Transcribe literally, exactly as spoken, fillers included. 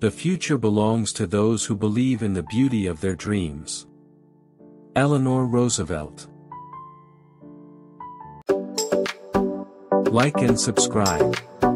The future belongs to those who believe in the beauty of their dreams. Eleanor Roosevelt. Like and subscribe.